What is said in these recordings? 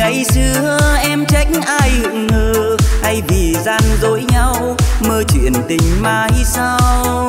ngày xưa em trách ai hững hờ, hay vì gian dối nhau mơ chuyện tình mai sau.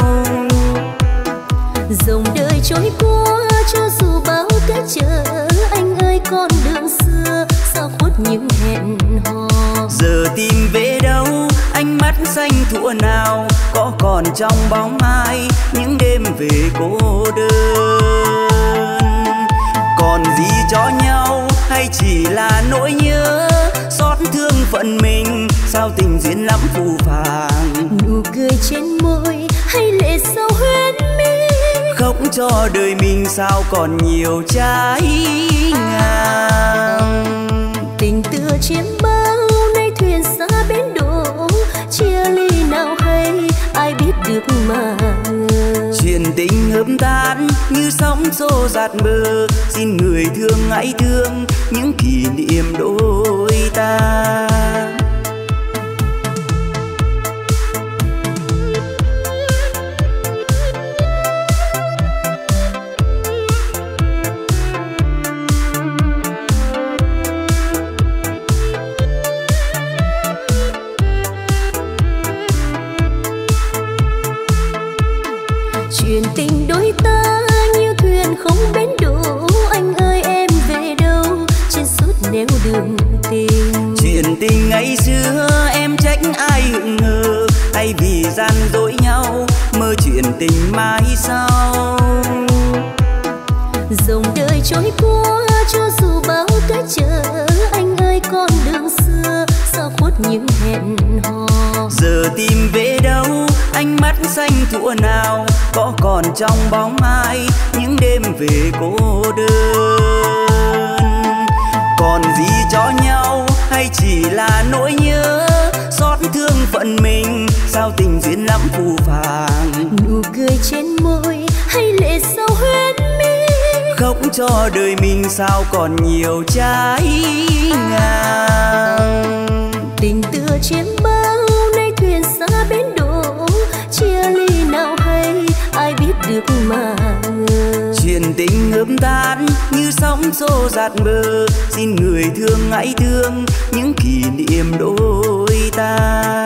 Dòng đời trôi qua cho dù bao cái chờ, anh ơi con đường xưa sao khuất những hẹn hò. Giờ tìm về đâu ánh mắt xanh thuở nào, có còn trong bóng ai những đêm về cô đơn. Còn gì cho nhau hay chỉ là nỗi nhớ, xót thương phận mình sao tình duyên lắm phù phàng. Nụ cười trên môi hay lệ sâu huyết mi, khóc cho đời mình sao còn nhiều trái ngang. Tình tựa chiếm bao nay thuyền xa bến đổ, chia ly nào hay ai biết được mà ngờ. Chuyện tình hợp tan như sóng xô dạt bờ, xin người thương hãy thương những kỷ niệm đôi ta. Chuyện tình đôi ta như thuyền không bến đỗ, anh ơi em về đâu trên suốt nẻo đường tình. Chuyện tình ngày xưa em trách ai hững hờ, hay vì gian dối nhau mơ chuyện tình mai sau. Dòng đời trôi qua cho dù bao cái chờ, anh ơi con đường xưa sao khuất những hẹn hò. Giờ tìm về đâu ánh mắt xanh thuở nào, có còn trong bóng ai những đêm về cô đơn. Còn gì cho nhau hay chỉ là nỗi nhớ, xót thương phận mình sao tình duyên lắm phù phàng. Nụ cười trên môi hay lệ sâu huyết mi, khóc cho đời mình sao còn nhiều trái ngang. Tình tựa chiếm bao nay thuyền xa bến đỗ, chia ly nào hay ai biết được mà ngờ. Chuyện tình hợp tan như sóng xô dạt bờ, xin người thương hãy thương những kỷ niệm đôi ta.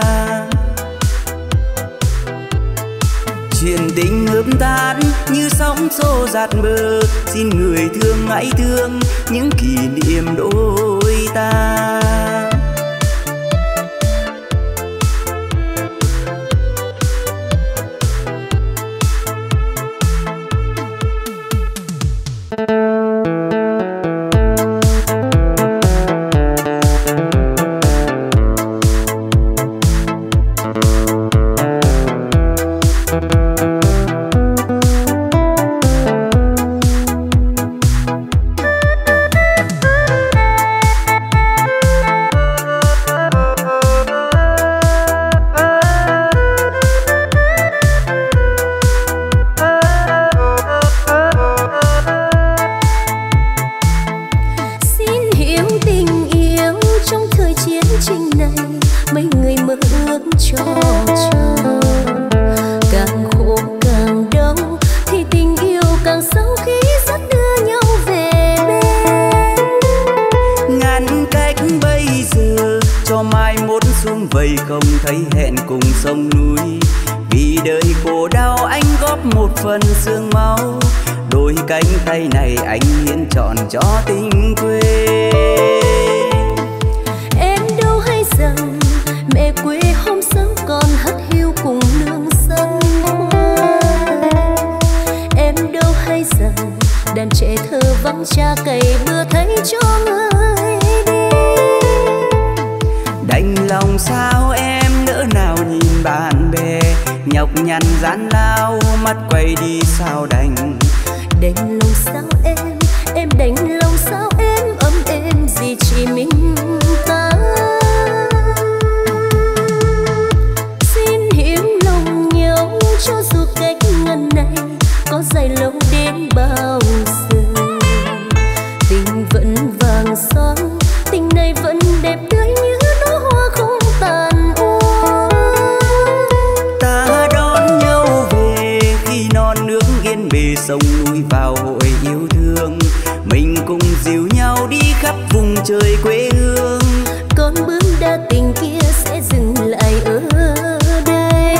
Chuyện tình hợp tan như sóng xô dạt bờ, xin người thương hãy thương những kỷ niệm đôi ta. Vây không thấy hẹn cùng sông núi, vì đời khổ đau anh góp một phần xương máu, đôi cánh tay này anh hiến trọn cho tình quê. Em đâu hay rằng mẹ quê hôm sớm còn hắt hiu cùng nương sân hoa. Em đâu hay rằng đàn trẻ thơ vắng cha cày bừa thấy cho người đi. Đành lòng sao em nỡ nào nhìn bạn bè nhọc nhằn gian lao, mắt quay đi sao đành. Đành lòng sao em đành lòng sao em ấm êm gì chỉ mình ta. Xin hiểu lòng nhau cho dù cách ngần này có dài lâu đến bao giờ. Tình vẫn vàng son, tình này vẫn đẹp tươi như đóa hoa không tàn úa. Ta đón nhau về khi non nước yên bề sông núi vào hội yêu thương, mình cùng dìu nhau đi khắp vùng trời quê hương. Con bướm đa tình kia sẽ dừng lại ở đây.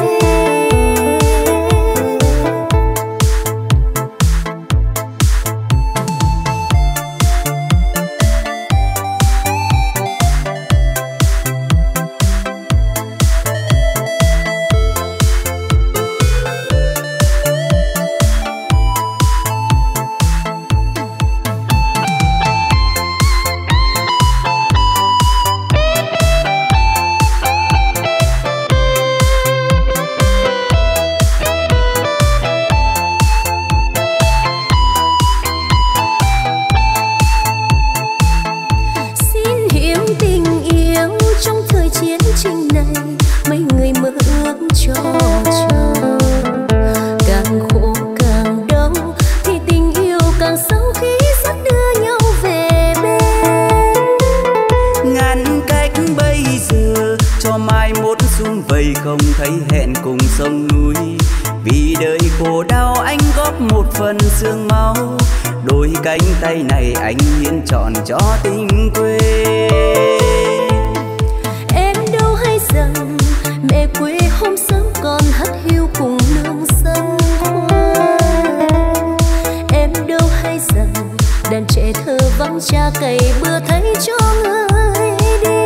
Sương máu đôi cánh tay này anh hiến trọn cho tình quê. Em đâu hay rằng mẹ quê hôm sớm còn hắt hiu cùng nương sân khoai. Em đâu hay rằng đàn trẻ thơ vắng cha cày bừa thấy cho người đi.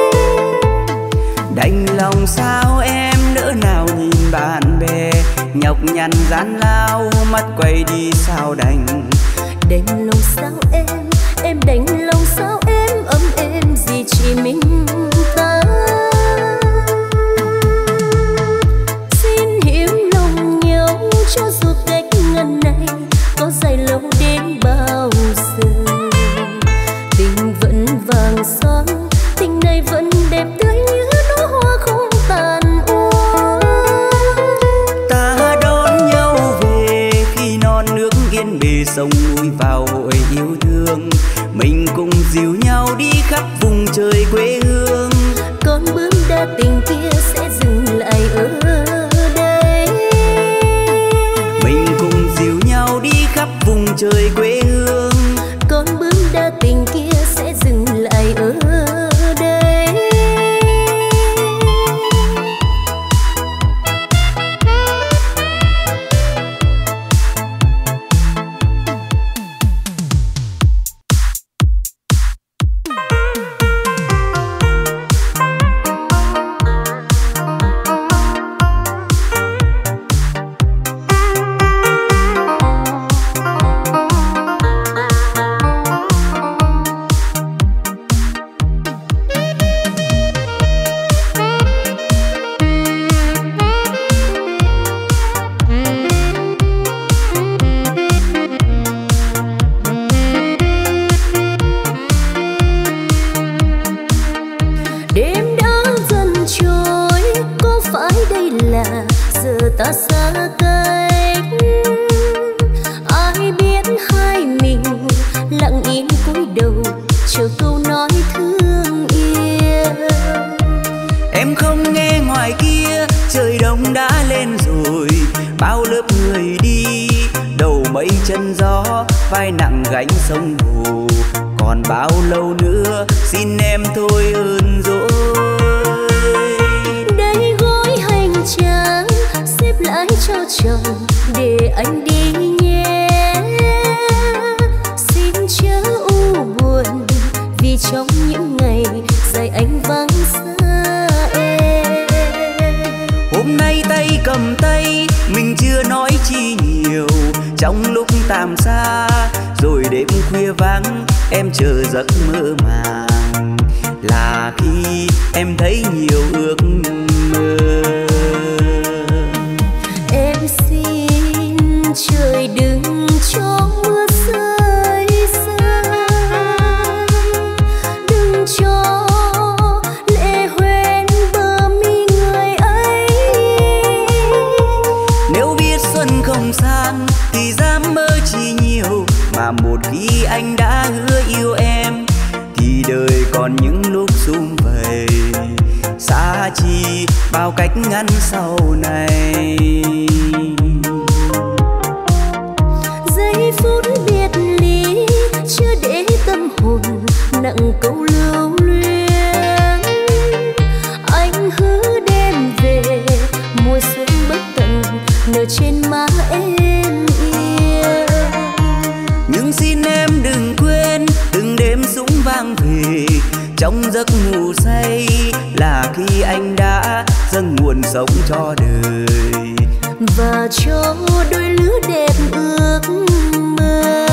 Đành lòng sao em nỡ nào nhìn bạn bè nhọc nhằn gian lao, mắt quay đi sao đành. Đành lòng sao em đành lòng sao em ấm êm gì chỉ mình ta. Xin hiểu lòng nhau cho dù cách ngần này có dài lâu đến bao giờ. Tình vẫn vàng son, tình này vẫn đẹp tươi như đóa hoa không tàn úa. Bề sông núi vào hội yêu thương, mình cùng dìu nhau đi khắp vùng trời quê hương. Con bướm đa tình kia sẽ dừng lại ở đây. Mình cùng dìu nhau đi khắp vùng trời quê hương. Con bướm đa tình kia sẽ dừng lại ở đây. Ta xa cách, ai biết hai mình lặng im cúi đầu chờ câu nói thương yêu. Em không nghe ngoài kia trời đông đã lên rồi, bao lớp người đi đầu mây chân gió, vai nặng gánh sông hồ. Còn bao lâu nữa xin em thôi ơn dỗi. Đây gói hành trang xếp lại cho chồng để anh đi nhé. Xin chớ u buồn vì trong những ngày dài anh vắng xa em. Hôm nay tay cầm tay mình chưa nói chi nhiều, trong lúc tạm xa rồi đêm khuya vắng em chờ giấc mơ màng, là khi em thấy nhiều ước mơ. Em xin trời đừng cho mưa rơi xa, đừng cho lệ hoen bờ mi người ấy. Nếu biết xuân không sang thì dám mơ chi nhiều, mà một khi anh đã hứa yêu em thì đời còn những lúc sum vầy, xa chi bao cách ngắn sau này. Giây phút biệt ly chưa để tâm hồn nặng nặng câu lưu luyến. Anh hứa đêm về mùa xuân bất tận nở trên má em yêu. Nhưng xin em đừng quên từng đêm súng vang về trong giấc ngủ say, là khi anh đã dâng nguồn sống cho đời và cho đôi lứa đẹp ước mơ.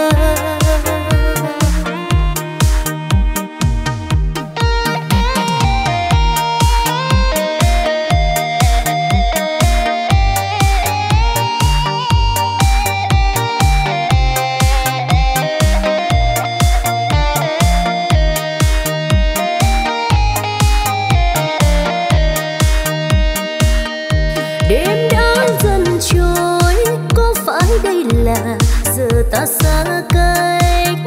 Đêm đã dần trôi, có phải đây là giờ ta xa cách?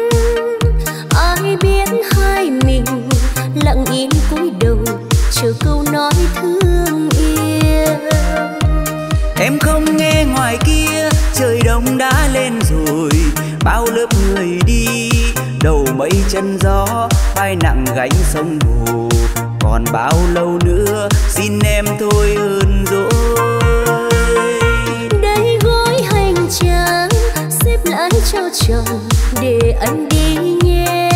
Ai biết hai mình lặng im cúi đầu chờ câu nói thương yêu. Em không nghe ngoài kia trời đông đã lên rồi, bao lớp người đi đầu mây chân gió, vai nặng gánh sông hồ. Còn bao lâu nữa xin em thôi ơn rồi. Đây gói hành trang xếp lại cho chồng để anh đi nhé.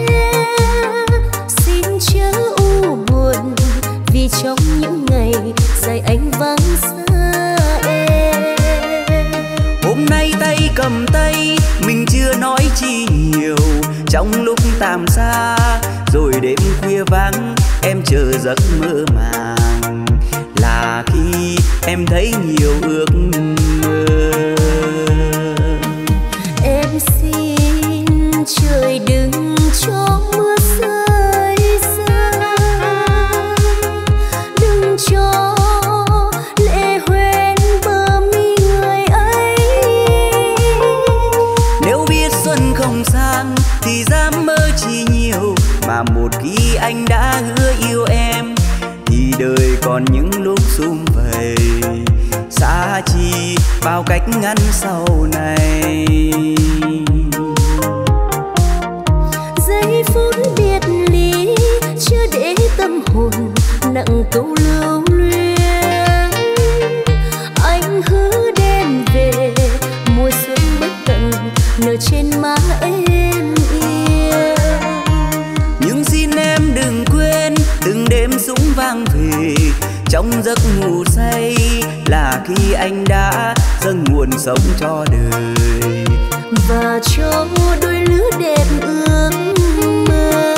Xin chớ u buồn vì trong những ngày dài anh vắng xa em. Hôm nay tay cầm tay mình chưa nói chi nhiều, trong lúc tạm xa rồi đêm khuya vắng em chờ giấc mơ màng, là khi em thấy nhiều ước mơ. Em xin trời đừng cho mưa rơi xa, đừng cho lệ hoen bờ mi người ấy. Nếu biết xuân không sang thì dám mơ chi nhiều, mà một khi anh đã hứa yêu em thì đời còn những lúc sum vầy, xa chi bao cách ngăn sau này. Giây phút biệt ly chưa để tâm hồn nặng câu lưu luyến. Anh hứa đêm về mùa xuân bất tận nở trên má em yêu. Nhưng xin em đừng quên từng đêm súng vang về trong giấc ngủ say, là khi anh đã dâng nguồn sống cho đời và cho đôi lứa đẹp ước mơ.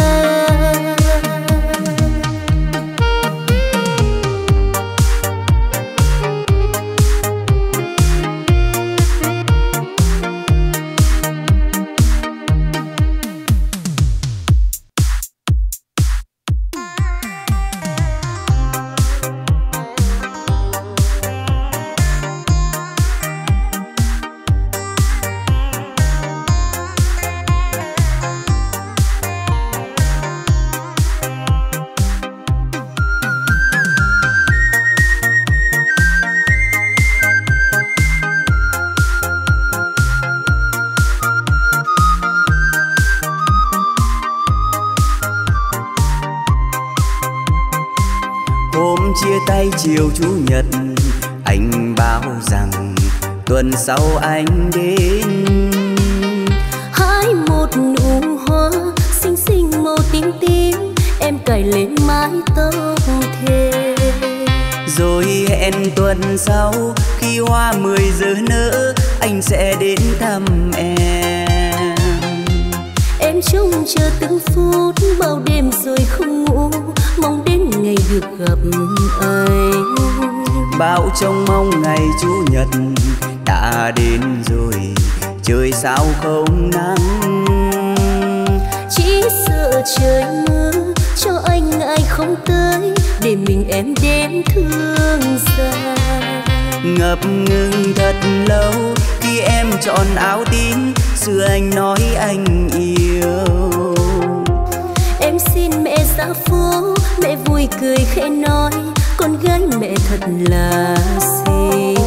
Hôm chia tay chiều chủ nhật anh báo rằng tuần sau anh đến. Hái một nụ hoa xinh xinh màu tím tím, em cài lên mái tóc thề. Rồi hẹn tuần sau khi hoa 10 giờ nở anh sẽ đến thăm em. Em trông chờ từng phút bao đêm rồi không ngủ, mong đến ngày được gặp anh. Bao trông mong ngày chủ nhật đã đến rồi, trời sao không nắng. Chỉ sợ trời mưa cho anh ngại không tới, để mình em đêm thương xa. Ngập ngừng thật lâu khi em chọn áo tím, xưa anh nói anh yêu. Em xin mẹ ra phố, mẹ vui cười khẽ nói con gái mẹ thật là xinh.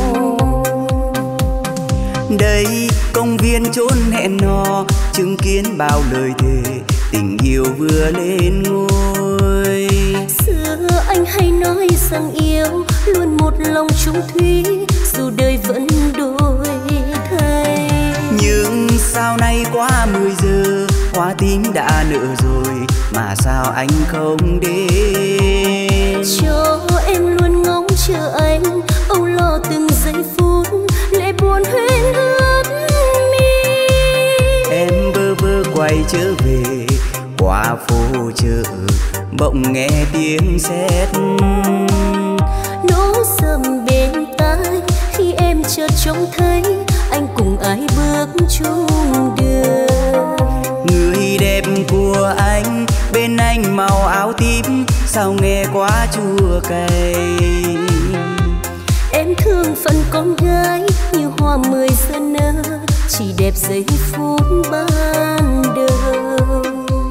Đây công viên chốn hẹn hò, chứng kiến bao lời thề tình yêu vừa lên ngôi. Xưa anh hay nói rằng yêu luôn một lòng chung thủy, dù đời vẫn đổi thay. Nhưng sao nay quá 10 giờ, hoa tím đã nở rồi mà sao anh không đến? Cho em luôn ngóng chờ anh, âu lo từng giây phút, lệ buồn huyễn ướt mi. Em bơ vơ quay trở về qua phố chợ, bỗng nghe tiếng sét nổ sầm bên tai khi em chợt trông thấy anh cùng ai bước chung đường. Người đẹp của anh bên anh màu áo tím, sao nghe quá chua cay. Em thương phận con gái như hoa 10 giờ nở, chỉ đẹp giây phút ban đầu.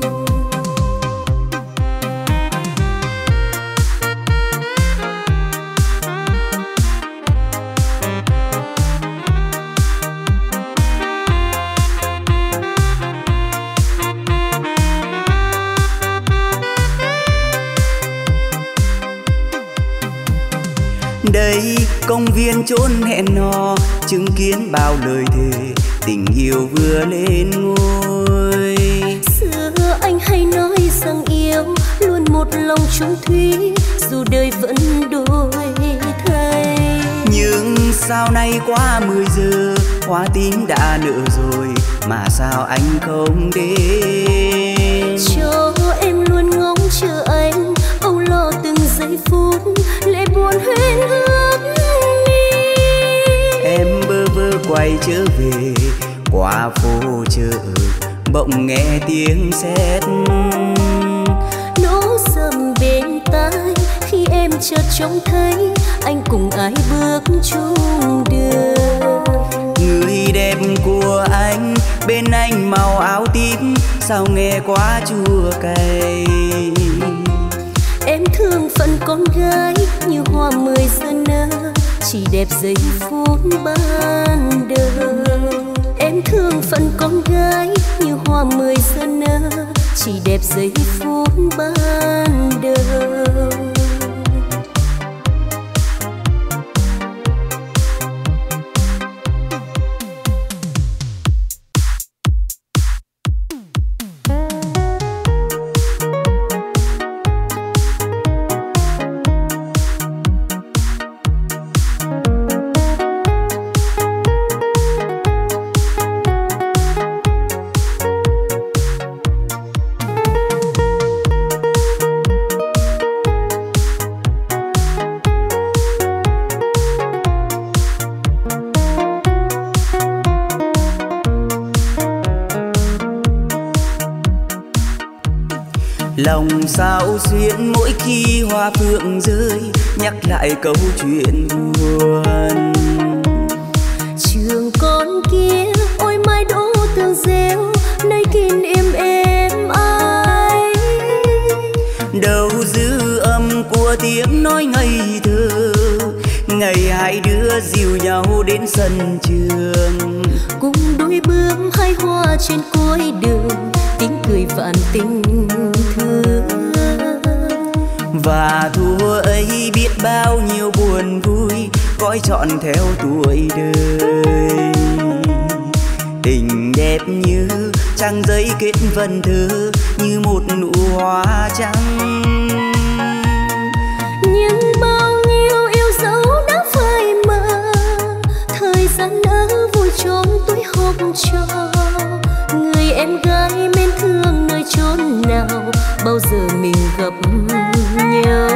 Đây công viên chốn hẹn hò, chứng kiến bao lời thề, tình yêu vừa lên ngôi. Xưa anh hay nói rằng yêu luôn một lòng chung thủy, dù đời vẫn đổi thay. Nhưng sao nay quá 10 giờ, hoa tím đã nở rồi mà sao anh không đến? Cho em luôn ngóng chờ anh, âu lo từng giây phút, lệ buồn huyễn ướt mi. Em bơ vơ quay trở về qua phố chợ, bỗng nghe tiếng sét nổ sầm bên tai khi em chợt trông thấy anh cùng ai bước chung đường. Người đẹp của anh bên anh màu áo tím, sao nghe quá chua cay. Em thương phận con gái như hoa 10 giờ nở, chỉ đẹp giây phút ban đầu. Em thương phận con gái như hoa 10 giờ nở, chỉ đẹp giây phút ban đầu. Lòng sao xuyên mỗi khi hoa phượng rơi, nhắc lại câu chuyện buồn. Trường con kia ôi mai đỗ tường rêu, nơi kín em ai. Đâu dư âm của tiếng nói ngây thơ, ngày hai đứa dìu nhau đến sân trường. Cùng đôi bướm hai hoa trên cuối đường, tiếng cười vạn tình thương. Và thua ấy biết bao nhiêu buồn vui, gói trọn theo tuổi đời. Tình đẹp như trang giấy kết vần thơ, như một nụ hoa trắng. Nhưng bao nhiêu yêu dấu đã phai mờ, thời gian nỡ vui trốn tuổi học trò. Người em gái mến thương nơi chốn nào, bao giờ mình gặp nhau.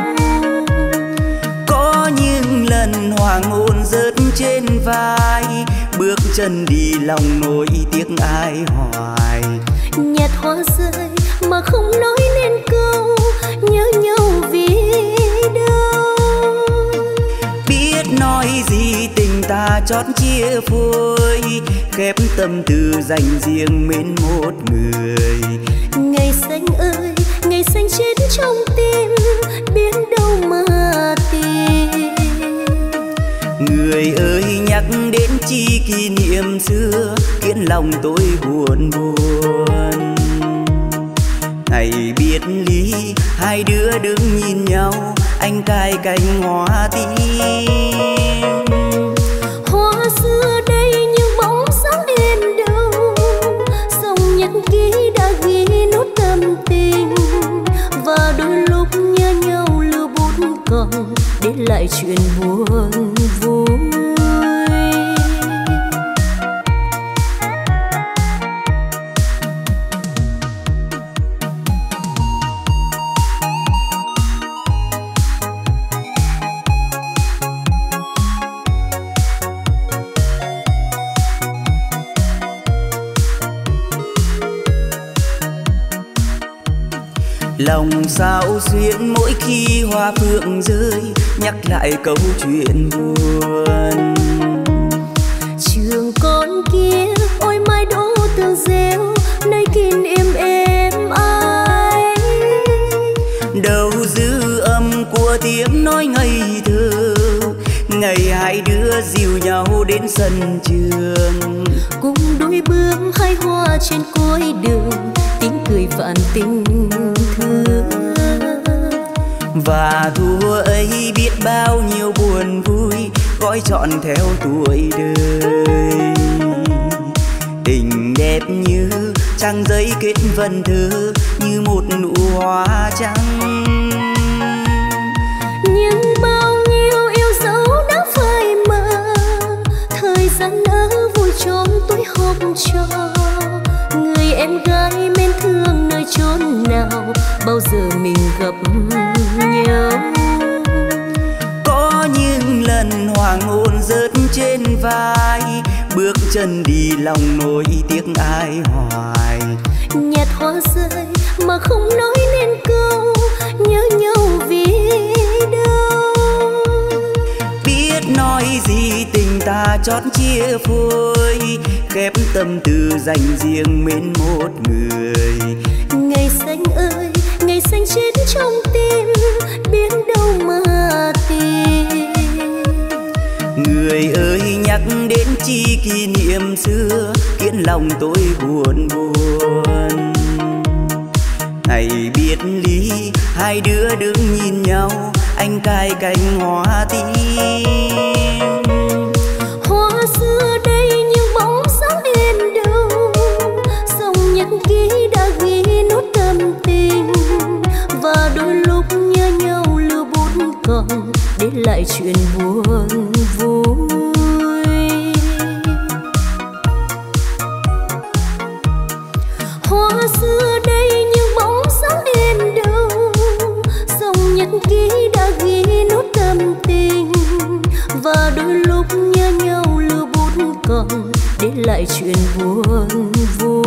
Có những lần hoàng hôn rớt trên vai, bước chân đi lòng nỗi tiếc ai hoài. Nhạt hoa rơi mà không nói nên câu, nhớ nhau vì đâu. Biết nói gì tình ta chót chia phôi, khép tâm tư dành riêng mến một người. Ngày xanh ơi, ngày xanh chết trong tim, biết đâu mà tìm. Người ơi nhắc đến chi kỷ niệm xưa, khiến lòng tôi buồn buồn. biệt ly hai đứa đứng nhìn nhau, anh cài cành hoa tím. Hoa xưa đây nhưng bóng sáng em đâu, dòng nhật ký đã ghi nốt tâm tình, và đôi lúc nhớ nhau lưu bút còn để lại chuyện buồn vui. Lòng sao xuyên mỗi khi hoa phượng rơi, nhắc lại câu chuyện buồn. Trường con kia ôi mai đỗ tường rêu, nơi kín êm ai. Đâu dư âm của tiếng nói ngây thơ, ngày hai đứa dìu nhau đến sân trường. Cùng đôi bước hai hoa trên cuối đường, tiếng cười vạn tình thương. Và thua ấy biết bao nhiêu buồn vui, gói trọn theo tuổi đời. Tình đẹp như trang giấy kết vần thơ, như một nụ hoa trắng. Nhưng bao nhiêu yêu dấu đã phai mờ, thời gian nỡ vui trốn tuổi học trò. Người em gái mến thương nơi chốn nào, bao giờ mình gặp nhau. Có những lần hoàng hôn rớt trên vai, bước chân đi lòng nỗi tiếc ai hoài. Nhạt hoa rơi mà không nói nên câu, nhớ nhau vì đâu. Biết nói gì tình ta chót chia phôi, khép tâm tư dành riêng mến một người. Ngày xanh ơi, ngày xanh chết trong tim, biết đâu mà tìm. Người ơi nhắc đến chi kỷ niệm xưa, khiến lòng tôi buồn buồn. Ngày biệt ly hai đứa đứng nhìn nhau, anh cài cành hoa tím. Hoa xưa đây nhưng bóng sáng em đâu, dòng nhật ký đã ghi nốt tâm tình, và đôi lúc nhớ nhau lưu bút còn để lại chuyện buồn vui. Hoa xưa đây nhưng bóng sáng em đâu, dòng nhật ký đã ghi nốt tâm tình, và đôi lúc nhớ nhau lưu bút còn để lại chuyện buồn vui.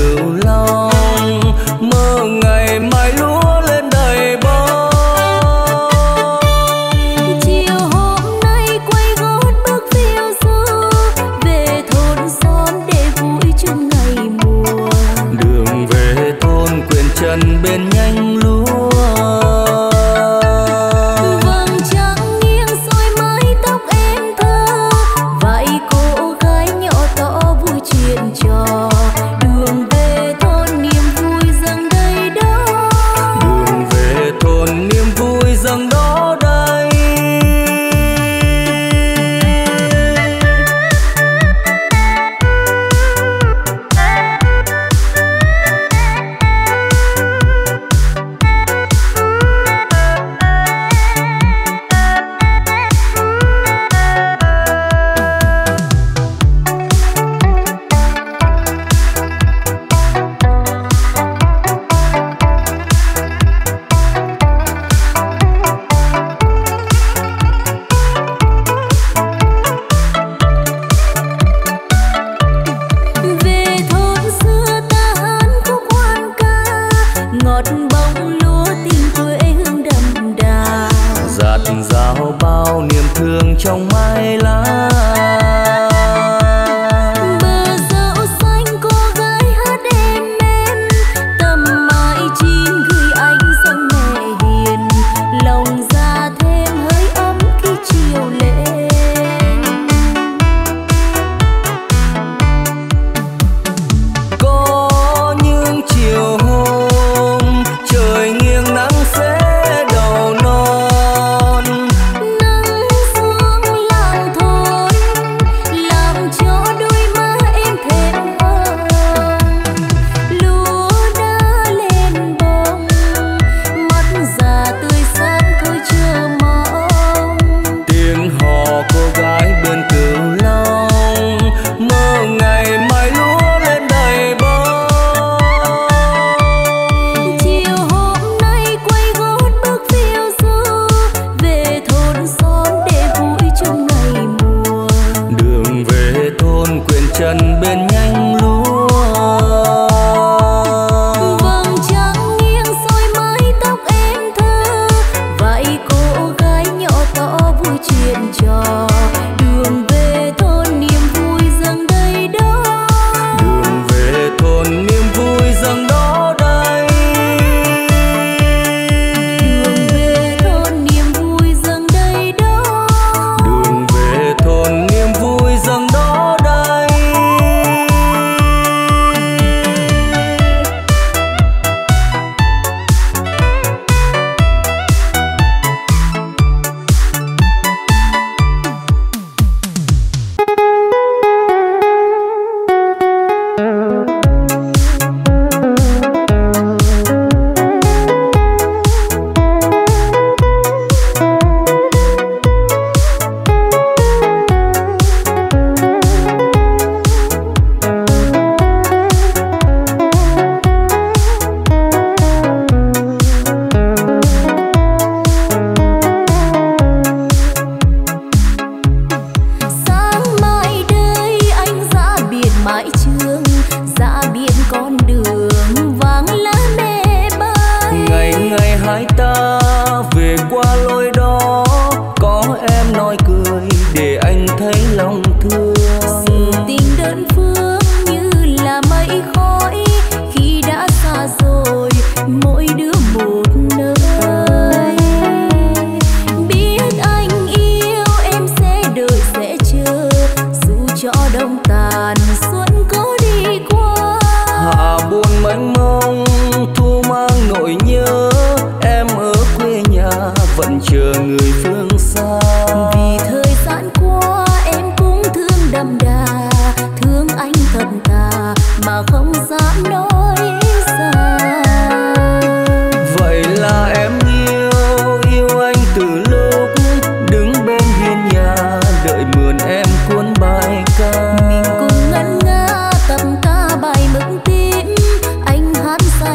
Cửu Long, mơ ngày mai lúa lên đầy bông. Chiều hôm nay quay gót bước phiêu du về thôn xóm để vui chung ngày mùa. Đường về thôn quyền trần bên nhanh lúa. Vầng trăng nghiêng xõi mái tóc em thơ, vậy cô gái nhỏ to vui chuyện trò. Đường về thôn niềm vui dâng đầy đó. Đường về thôn niềm vui dâng đó đây. Về thôn xưa ta hát khúc hoan ca, ngọt bóng lúa tình quê hương đậm đà. Dạt dào bao niềm thương trong mai lá. Bờ dẫu xanh cô gái hát êm êm, tầm mãi chín gửi anh dâng mẹ hiền. Lòng ra thêm hơi ấm khi chiều lên. Có những chiều hôm trời nghiêng nắng sẽ đầu non. Nắng xuống làng thôn làm cho đôi má em thêm hồng. Lúa đã lên bông, mắt già tươi sáng thôi chờ mong. Tiếng hò cô gái bên Cửu Long, mơ ngày mai lúa lên đầy bông. Chiều hôm nay quay gót bước phiêu du về thôn xóm để vui chung ngày mùa. Đường về thôn quyền trần bên nhanh lúa. Vầng trăng nghiêng xõi mái tóc em thơ, vậy cô gái nhỏ to vui chuyện trò. Đường về thôn niềm vui dâng đầy đó. Đường về thôn niềm vui dâng đó đây. Đường về thôn niềm vui dâng đầy đó. Đường về thôn niềm vui dâng đó đây. Sáng mai đây anh ra biển mãi trường, ra biển con đường vàng lá mẹ bay. Ngày ngày hai ta về qua lối đó, có em nói cười để anh thấy lòng thương. Sự tình đơn phương như là mây khói, khi đã xa rồi mỗi đứa một nơi. Biết anh yêu em sẽ đợi sẽ chờ, dù cho đông tàn xuân có đi qua. Hạ buồn mênh mông thu mang nỗi nhớ, em ở quê nhà vẫn chờ người phương xa. Vì thời gian qua em cũng thương đậm đà, thương anh thật thà mà không dám nói ra. Vậy là em yêu anh từ lúc đứng bên hiên nhà, đợi mượn em cuốn bài ca. Mình cùng ngân nga tập ca bài mực tím, anh hát ra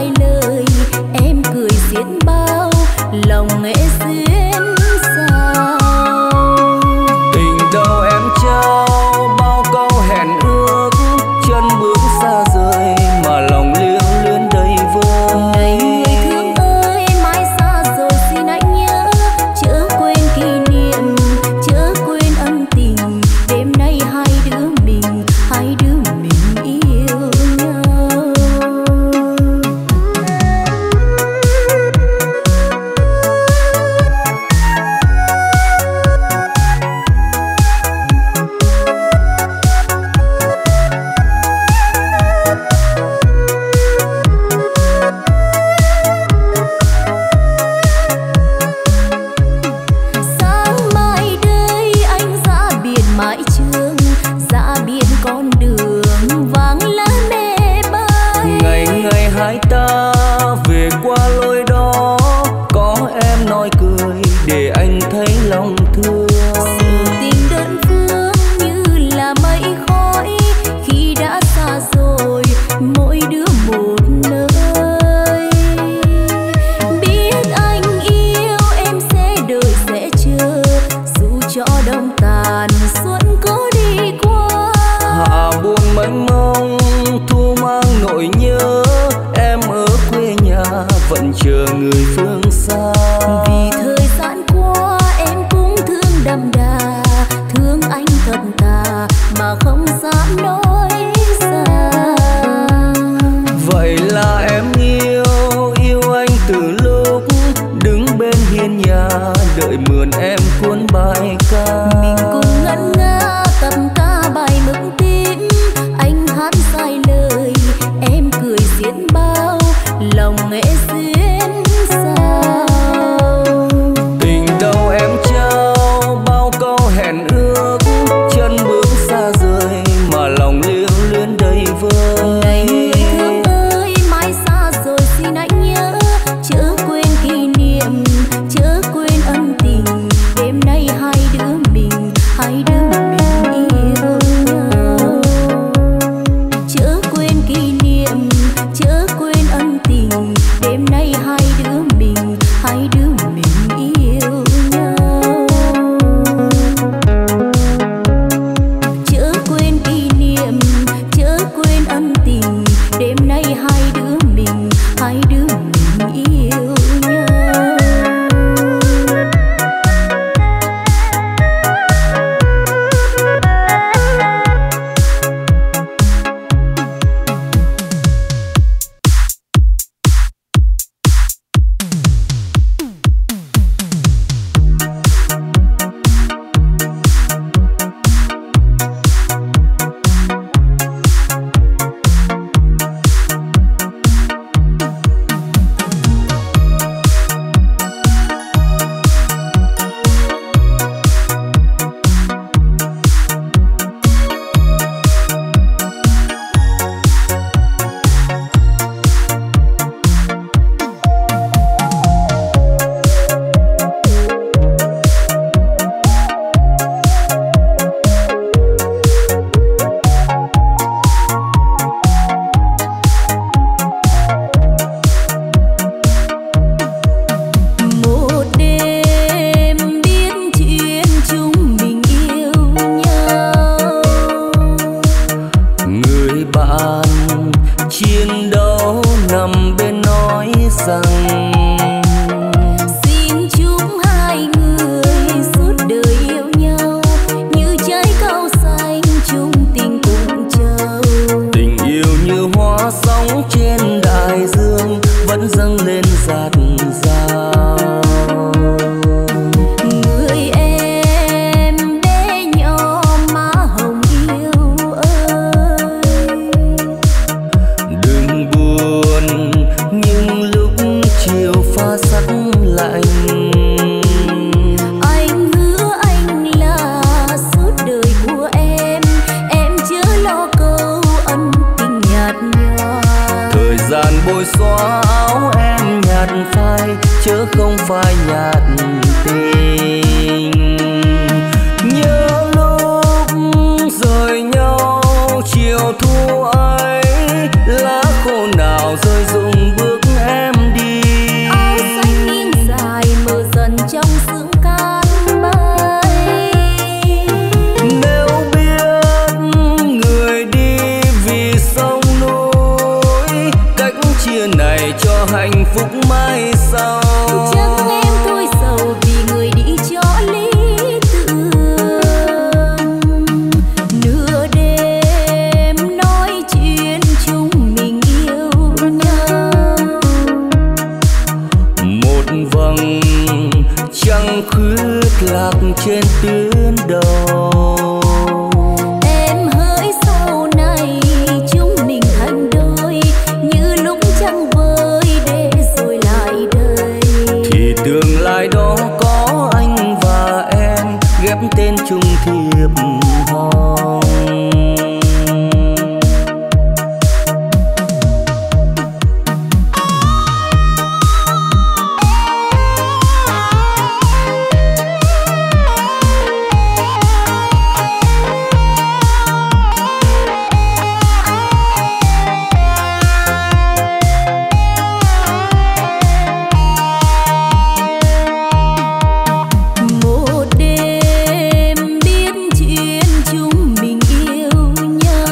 vẫn chờ người phương xa. Vì thời gian qua em cũng thương đậm đà, thương anh thật thà mà không dám nói ra. Vậy là em yêu anh từ lúc đứng bên hiên nhà đợi mượn em cuốn bài ca. Mình cùng ngân nga tập ca bài mực tím, anh hát sai lời em cười diễn bao, lòng nghệ duyên sao. Tình đâu em trao bao câu hẹn ước, chân bước xa rời mà lòng lưu luyến đầy vơi. Này người thương ơi mai xa rồi xin anh nhớ, chớ quên kỷ niệm, chớ quên ân tình. Đêm nay hai đứa mình yêu nhau. Chớ quên kỷ niệm, chớ quên ân tình. Đêm nay hai đứa mình yêu nhau. Chớ quên kỷ niệm, chớ quên ân tình. Đêm nay hai đứa mình yêu nhau.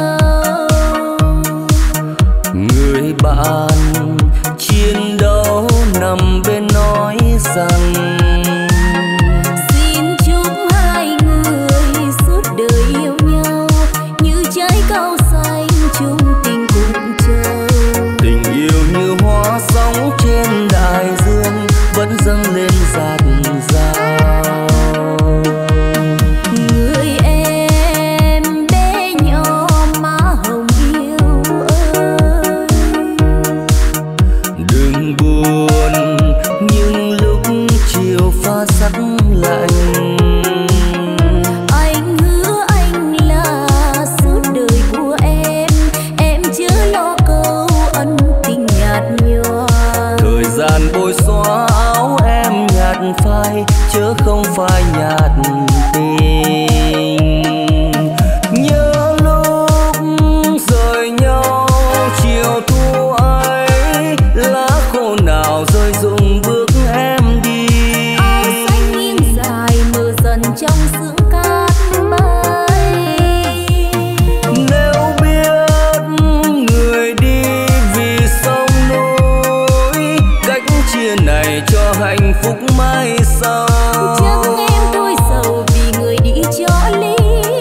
bạn chiến đấu nằm bên nói rằng xin chúc hai người suốt đời yêu nhau như trái cao xanh chung tình cùng chờ. Tình yêu như hoa sóng trên đại dương vẫn dâng lên dạt dào. Người em bé nhỏ má hồng yêu ơi, đừng buồn nhưng lúc chiều pha sắc lạnh. anh hứa anh là suốt đời của em chớ lo câu ân tình nhạt nhòa. Thời gian bôi xóa áo em nhạt phai chớ không phai nhạt tình. Nhớ lúc rời nhau chiều thu ấy, lá khô nào rơi rụng bước em đi. Áo xanh nghiêng dài mờ dần trong sương cát bay. Nếu biết người đi vì sông núi, cách chia này cho hạnh phúc mai sau. Chẳng em tôi sầu vì người đi cho lý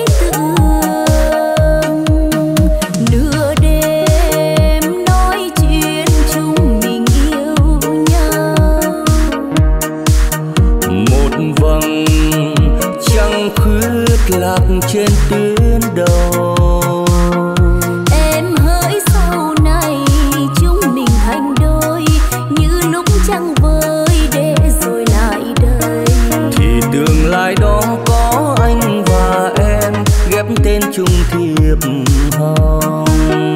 tưởng. Nửa đêm nói chuyện chúng mình yêu nhau. Một vầng trăng khuyết lạc trên tuyến đầu. Em hỡi sau này chúng mình thành đôi như lúc trăng vơi để rồi lại đây. Thì tương lai đó có anh và em ghép tên chung thiệp hồng.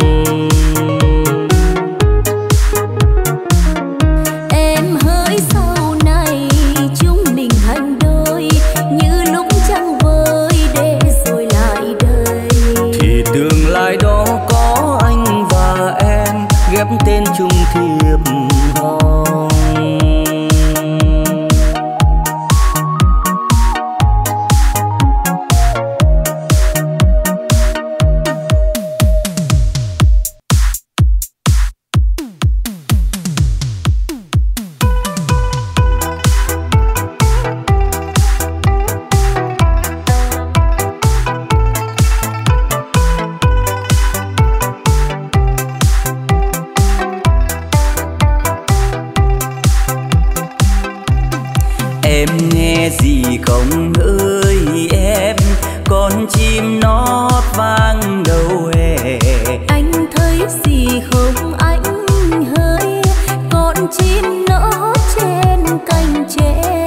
Em hỡi sau này chúng mình thành đôi như lúc trăng vơi để rồi lại đây. Thì tương lai đó có anh và em ghép tên chung thiệp hồng. Em nghe gì không ơi em, con chim nót vang đầu hè. Anh thấy gì không anh hỡi, con chim nó trên cành tre.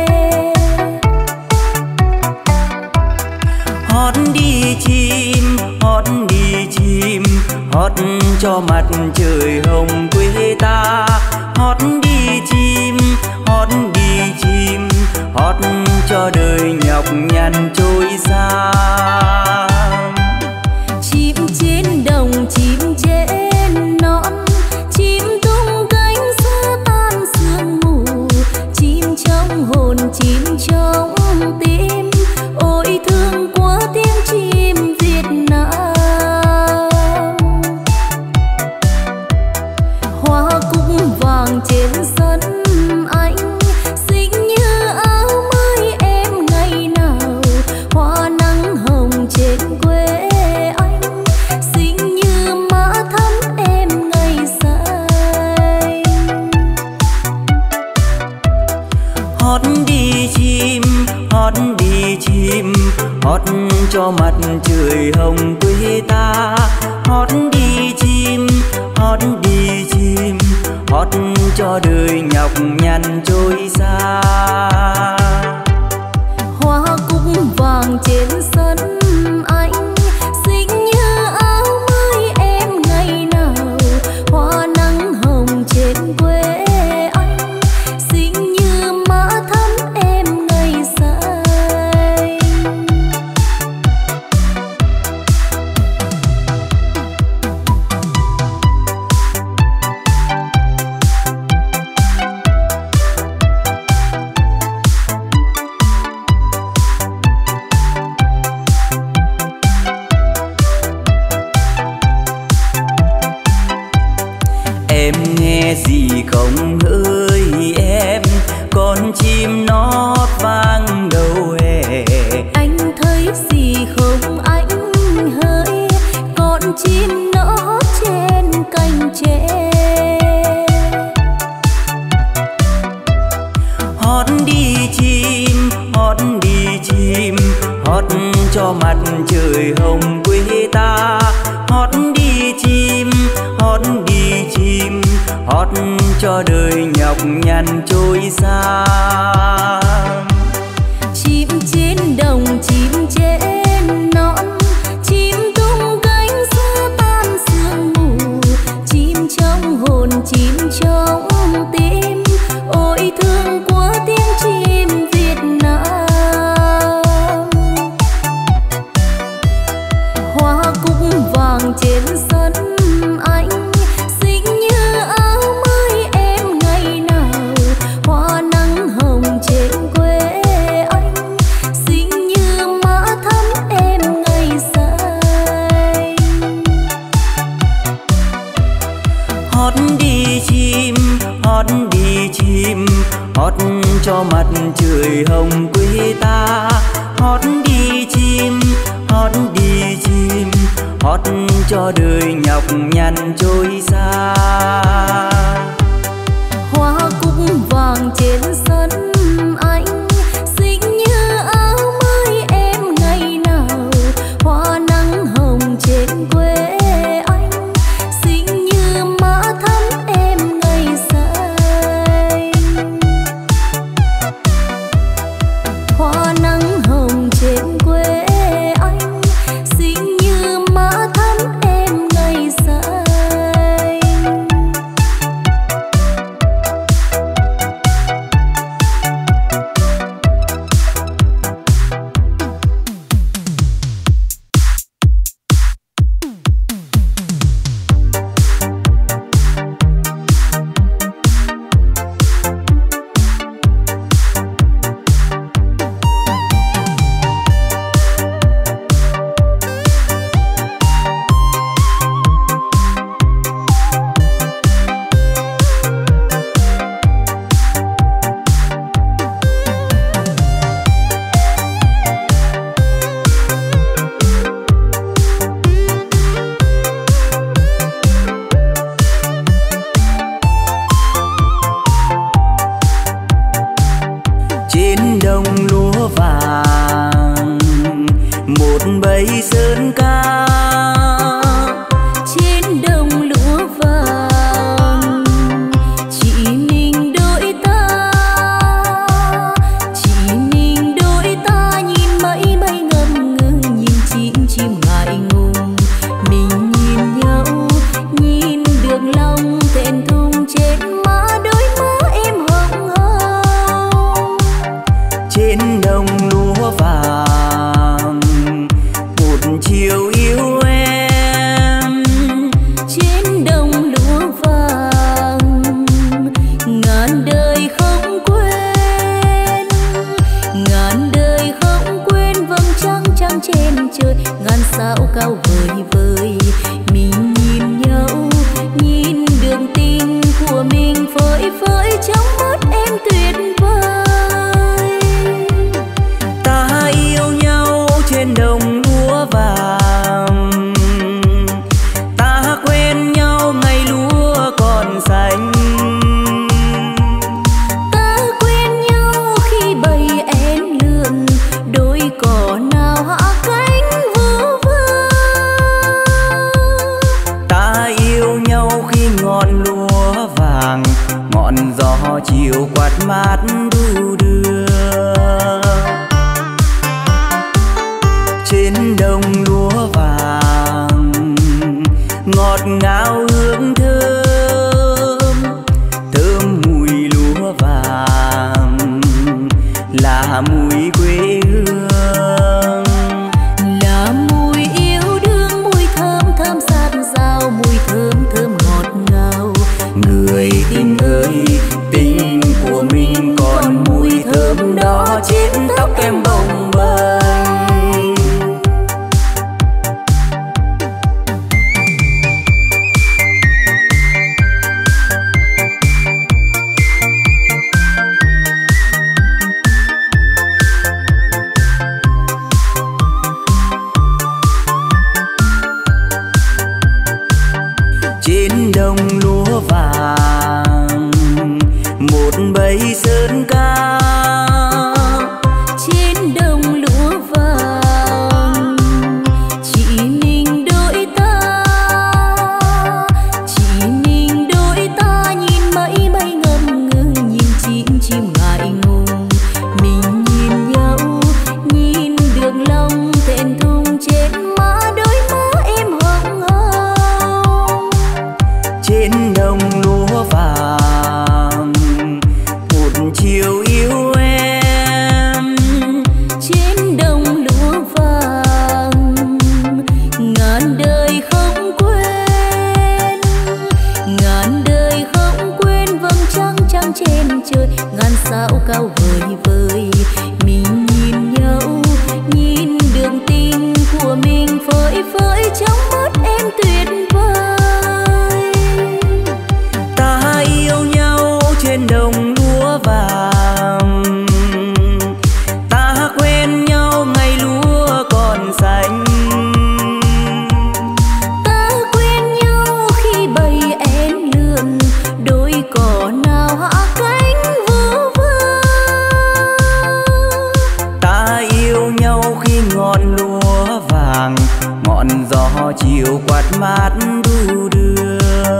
Hót đi chim, hót đi chim, hót cho mặt trời hồng quê ta. Hót đi chim, hót đi chim, hót cho đời nhọc nhằn trôi xa. Chim trên đồng, chim trên non, chim tung cánh xua tan sương mù. Chim trong hồn, chim trong tim, ôi thương quá tiếng chim Việt Nam. Hoa cúc vàng trên sân anh, xinh như áo mới em ngày nào. Hoa nắng hồng trên quê anh, xinh như má thắm em ngày xanh. Hót đi chim, hót đi chim, hót cho mặt trời hồng quê ta. Hót đi chim, hót đi chim, hót cho đời nhọc nhằn trôi xa. Hoa cúc vàng trên sân anh, xinh như áo mới em ngày nào. Hoa nắng hồng trên quê anh, xinh như má thắm em ngày xanh. nghe gì không hỡi em, con chim nót vang đầu hè. Anh thấy gì không anh hỡi, con chim nót trên cành tre. Hót đi chim, hót đi chim, hót cho mặt trời hồng quê ta. Hót đi chim, hót đi chim, hót cho đời nhọc nhằn trôi xa. Chim trên đồng, chim trên non, chim tung cánh giữa tan sương mù. Chim trong hồn, chim trong tim, ôi thương của tiếng chim Việt Nam. Hoa cúc vàng trên sân anh, xinh như áo mới em ngày nào. Hoa nắng hồng trên quê anh, xinh như má thắm em ngày say. Hót đi chim, hót đi chim, hót cho mặt trời hồng quê ta. Hót đi chim, hót đi chim, hót cho đời nhọc nhằn trôi xa. Hoa cúc vàng trên sân anh, xinh như áo mới em ngày nào. Hoa nắng hồng trên quê anh, xinh như má thắm em ngày say. Hoa nắng hồng trên quê anh, xinh như má thắm em ngày say. Trên đồng lúa vàng một bầy sơn ca. Trên đồng lúa vàng chị mình đôi ta, chị mình đôi ta nhìn mây bay ngâm ngừng, nhìn chim ngại ngùng. Mình nhìn nhau, nhìn đường lòng thẹn thùng trên má, đôi má em hồng hồng. Trên đồng lúa vàng một chiều yêu em. Trên đồng lúa vàng ngàn đời không quên, ngàn đời không quên vầng trăng trăng trên trời, ngàn sao cao vời vời. Mình nhìn nhau, nhìn đường tình của mình phơi phới trong mắt em tuyệt vời. Ta yêu nhau trên đồng lúa vàng, ta quen nhau ngày lúa còn xanh. Ta quen nhau khi bầy én lượn, đôi cỏ nào hạ cánh vu vơ. Ta yêu nhau khi ngọn lúa vàng, ngọn gió chiều quạt mát đu đưa. Trên đồng lúa vàng ngọt ngào hương thơm, thơm mùi lúa vàng là mùi quê hương. Là mùi yêu đương, mùi thơm thơm sát dao, mùi thơm thơm ngọt ngào. Người tình ơi, tình của mình còn mùi thơm sao cao vời vời. Mình nhìn nhau, nhìn đường tình của mình phơi phới trong mắt em tuyệt vời. Ta yêu nhau trên đồng lúa vàng, ta quen nhau ngày lúa còn xanh. Ta quen nhau khi bầy én lượn, đôi cỏ nào hạ cánh vu vơ. Ta yêu nhau khi ngọn lúa vàng, ngọn gió chiều quạt mát đu đưa.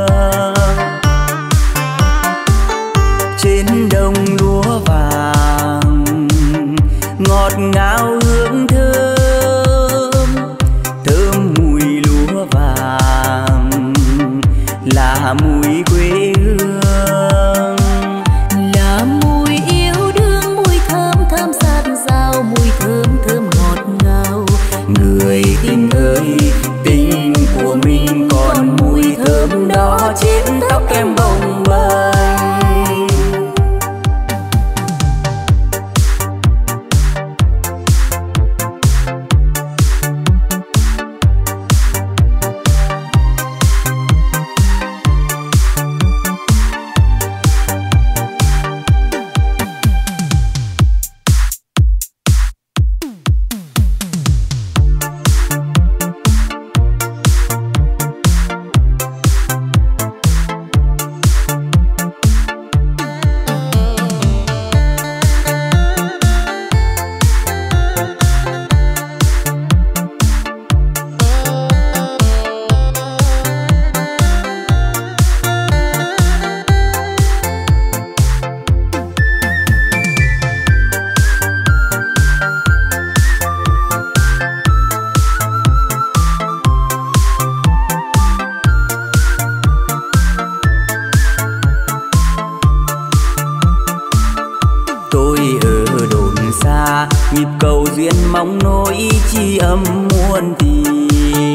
Trên đồng lúa vàng ngọt ngào hương thơm, thơm mùi lúa vàng là mùi quê hương, là mùi yêu đương, mùi thơm thơm sát dao, mùi thơm thơm ngọt ngào. người tình ơi, tình của mình còn mùi thơm đó trên tóc em bồng bềnh. Nhịp cầu duyên mong nỗi chi âm muôn tình.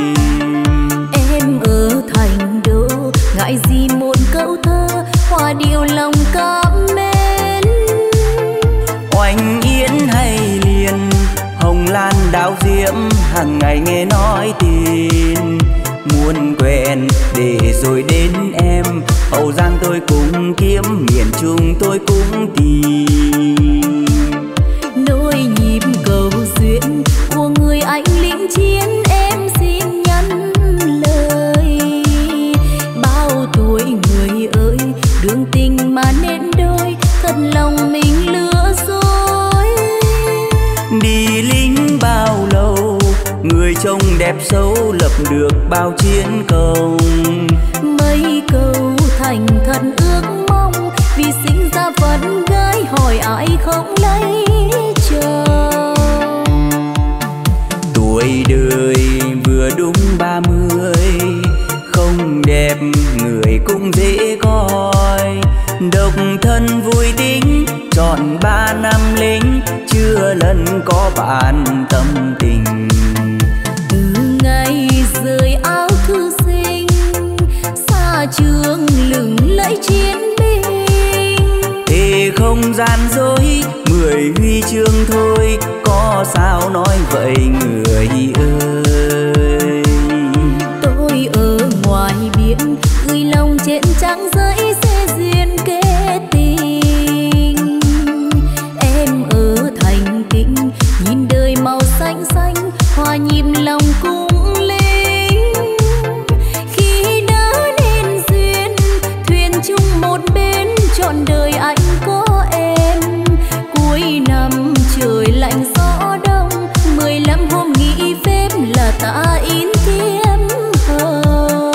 Em ở thành đô ngại gì một câu thơ, hoa điệu lòng cảm mến. Oanh yến hay liền, hồng lan đào diễm, hàng ngày nghe nói tin. Muốn quen để rồi đến em, Hậu Giang tôi cũng kiếm, miền Trung tôi cũng tìm. Nỗi nhịp cầu duyên của người anh lính chiến, em xin nhắn lời. Bao tuổi người ơi, đường tình mà nên đôi, thật lòng mình lừa dối. Đi lính bao lâu, người trông đẹp xấu, lập được bao chiến công. Mấy câu thành thật ước mong, vì sinh ra phận gái hỏi ai không lấy chồng. Tuổi đời vừa đúng 30, không đẹp người cũng dễ coi. Độc thân vui tính, tròn 3 năm lính, chưa lần có bạn tâm tình. Từ ngày rời áo thư sinh, xa trường lừng lẫy chiến binh. Thế không gian dối, 10 huy chương thôi, có sao nói vậy người ơi. Tôi ở ngoài biển, gửi lòng trên trang giấy sẽ duyên kết tình. Em ở thành kinh, nhìn đời màu xanh xanh, hòa nhịp lòng cung linh. Khi đã nên duyên, thuyền chung một bên, trọn đời anh có em. Cuối năm trời lạnh gió đông, 15 hôm nghỉ phép là ta in kiếm hồng.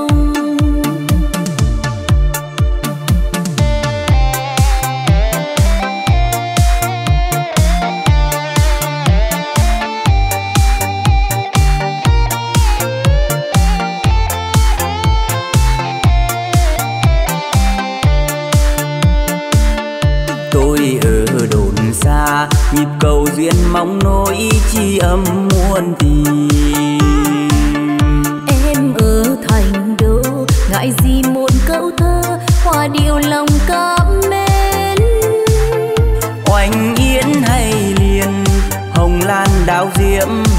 Tôi ở đồn xa, nhịp cầu duyên mong nỗi chi âm muôn tình. Em ở thành đô ngại gì một câu thơ, hoa điệu lòng cảm mến.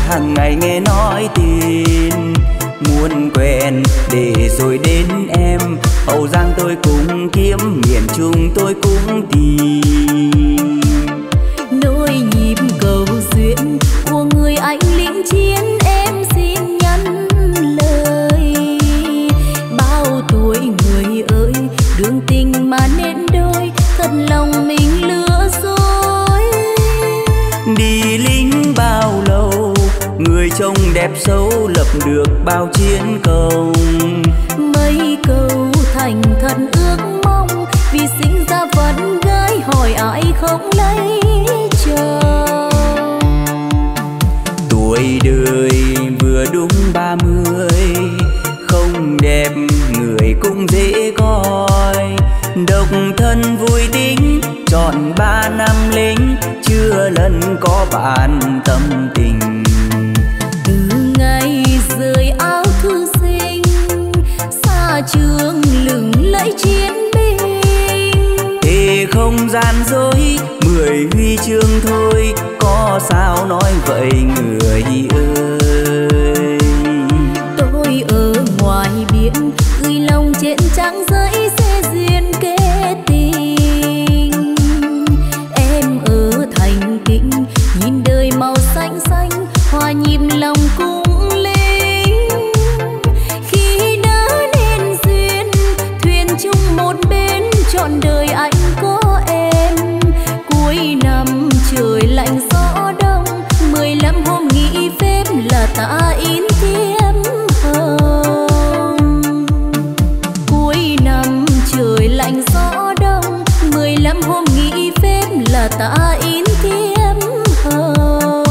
hàng ngày nghe nói tin, muốn quen để rồi đến em. Hậu Giang tôi cũng kiếm, miền Trung tôi cũng tìm. Nỗi nhịp cầu duyên của người anh lính chiến, em xin nhắn lời. Bao tuổi người ơi, đường tình mà nên đôi, thật lòng mình lừa dối. Đi lính bao lâu, người trông đẹp xấu, lập được bao chiến công. Mấy câu thành thật ước mong, vì sinh ra vẫn gái hỏi ai không lấy chồng. Tuổi đời vừa đúng 30, không đẹp người cũng dễ coi. Độc thân vui tính, trọn 3 năm lính, chưa lần có bạn tâm tình. Từ ngày rời áo thư sinh, xa trường lừng lẫy chiến binh. Thế không gian dối, 10 huy chương thôi, có sao nói vậy người ơi. Tôi ở ngoài biển, gửi lòng trên trang giấy sẽ duyên kết tình. Em ở thành kinh, nhìn đời màu xanh xanh, hòa nhịp lòng cung linh. Khi đã nên duyên, thuyền chung một bên, trọn đời anh có em. Cuối năm trời lạnh gió đông, 15 hôm nghỉ phép là ta in thiếp hồng. Cuối năm trời lạnh gió đông, 15 hôm nghỉ phép là ta in thiếp hồng.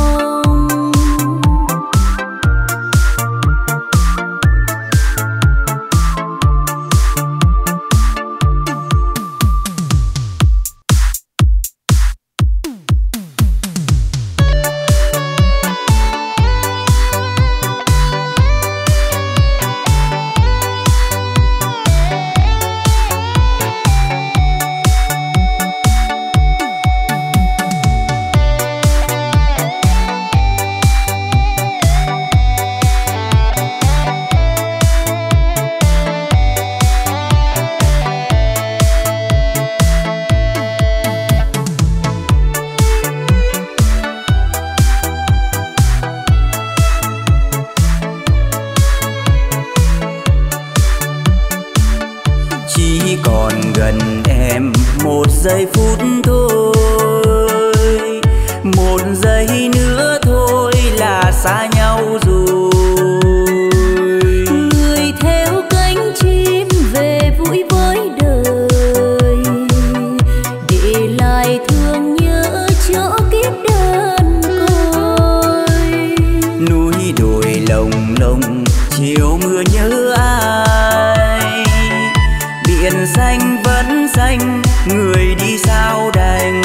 Giây phút thôi, 1 giây nữa thôi là xa nhau rồi. Người theo cánh chim về vui với đời, để lại thương nhớ cho kiếp đơn côi. Núi đồi lồng lộng, chiều mưa nhớ ai, biển xanh vẫn xanh, người đi sao đành.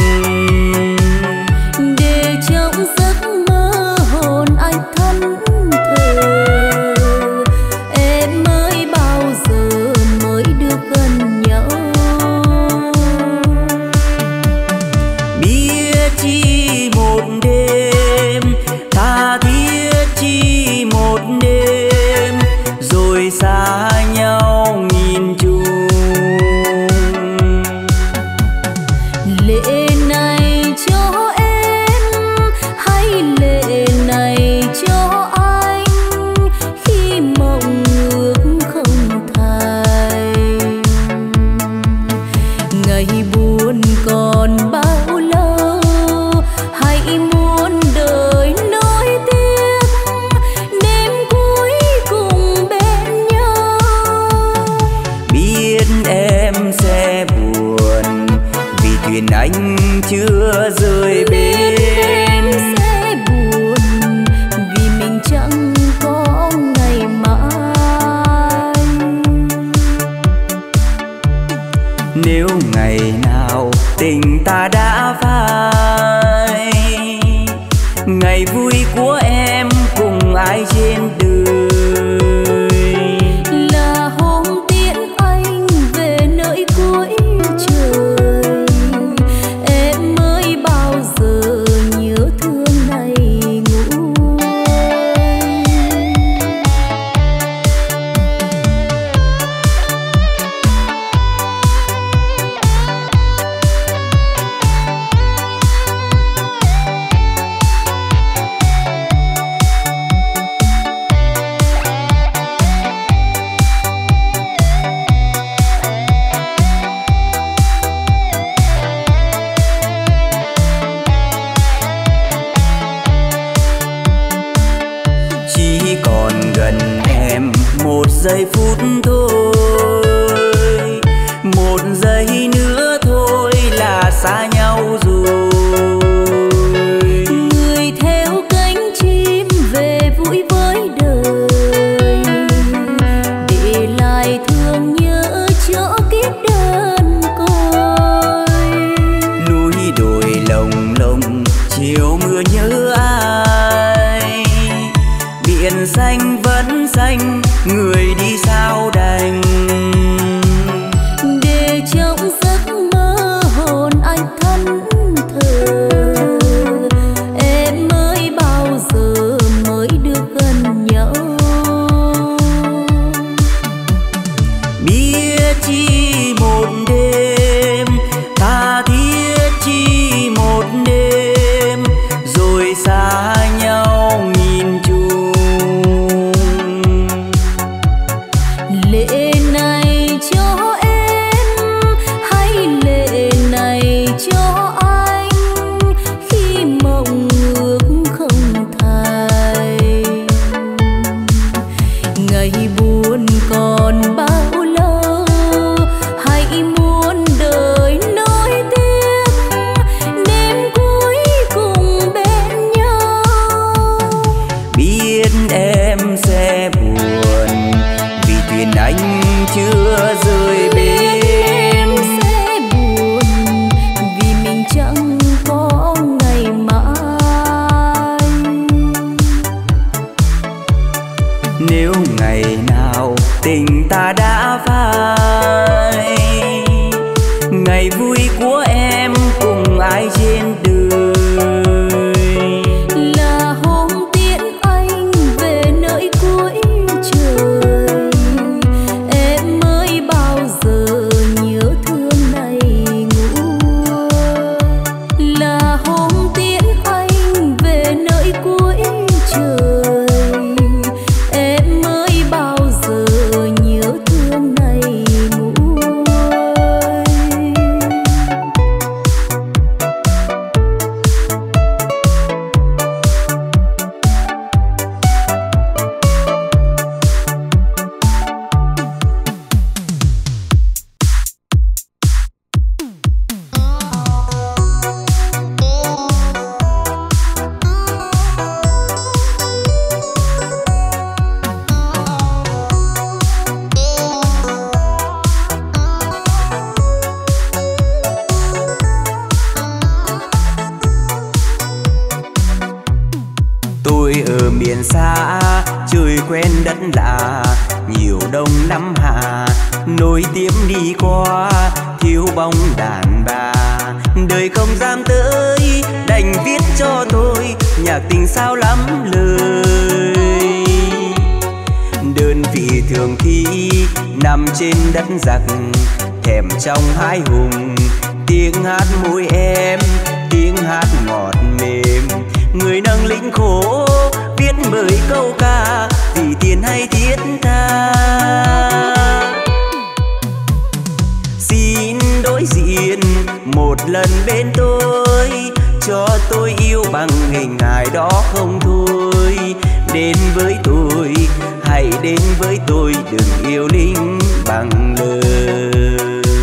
Để trong giấc mơ hồn anh thân thờ, em mới bao giờ mới được gần nhau. Biết chi một đêm, tha thiết chi một đêm, rồi xa nhau nghìn trùng. Lệ này cho em hay lệ này cho anh, khi mộng ước không thành. Ngày buồn còn bao lâu, hãy muốn đời nối tiếc, đêm cuối cùng bên nhau. Biết em sẽ buồn, vì thuyền anh chưa rời bên. Sẽ buồn vì mình chẳng có ngày mai. Nếu ngày nào tình ta đã phai, ngày vui của em cùng ai trên đời, Là hôm tiễn anh về nơi cuối trời, em mới bao giờ nhớ thương này nguôi. ngày vui của em cùng ai trên đời. Là hôm tiễn anh về nơi cuối trời, em mới bao giờ nhớ thương này nguôi. Là hôm tiễn anh về nơi cuối trời, em mới bao giờ nhớ thương này nguôi. Ở miền xa trời quen đất lạ, nhiều đông năm hạ nối tiếp đi qua, thiếu bóng đàn bà. Đời không dám tới đành viết cho tôi nhạc tình sao lắm lời. Đơn vị thường khi nằm trên đất giặc, thèm trong hai hùng, tiếng hát môi em, tiếng hát ngọt mềm. Người nâng lĩnh khổ viết bởi câu ca, vì tiền hay thiết tha. Xin đối diện một lần bên tôi, cho tôi yêu bằng hình hài đó không thôi. Đến với tôi, hãy đến với tôi, đừng yêu lính bằng lời.